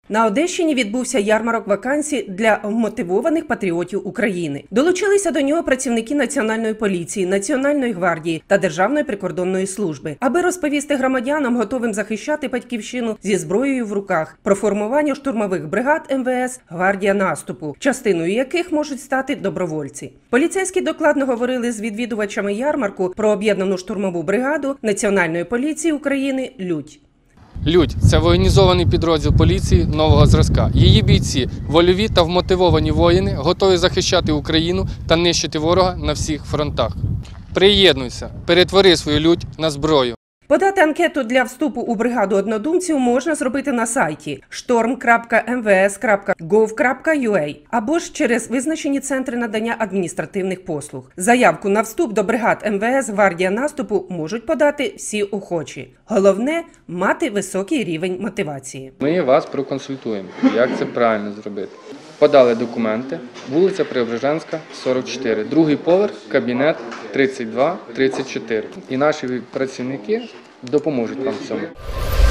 На Одещині відбувся ярмарок вакансій для вмотивованих патріотів України. Долучилися до нього працівники Національної поліції, Національної гвардії та Державної прикордонної служби, аби розповісти громадянам, готовим захищати батьківщину зі зброєю в руках, про формування штурмових бригад МВС «Гвардія наступу», частиною яких можуть стати добровольці. Поліцейські докладно говорили з відвідувачами ярмарку про об'єднану штурмову бригаду Національної поліції України «Людь». «Людь» – це воєнізований підрозділ поліції нового зразка. Її бійці – вольові та вмотивовані воїни, готові захищати Україну та нищити ворога на всіх фронтах. Приєднуйся, перетвори свою лють на зброю. Подати анкету для вступу у бригаду однодумців можна зробити на сайті storm.mvs.gov.ua або ж через визначені центри надання адміністративних послуг. Заявку на вступ до бригад МВС «Гвардія наступу» можуть подати всі охочі. Головне – мати високий рівень мотивації. Ми вас проконсультуємо, як це правильно зробити. Подали документи, вулиця Преображенська, 44, другий поверх, кабінет 32-34. І наші працівники допоможуть вам в цьому.